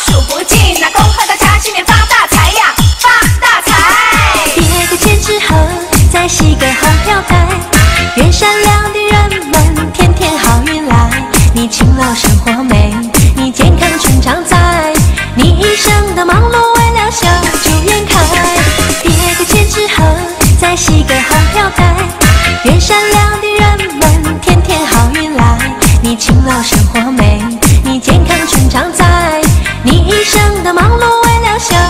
数不尽。那恭贺大家新年发大财呀，发大财！ 别个节之后，再系个红飘带，愿善良的人们天天好运来。你勤劳生活美，你健康春常在，你一生的忙碌为了笑逐颜开。别个节之后，再系个红飘带，愿善良的人们天天好运来。你勤劳生活美，你健康春常在，你一生的忙碌为了笑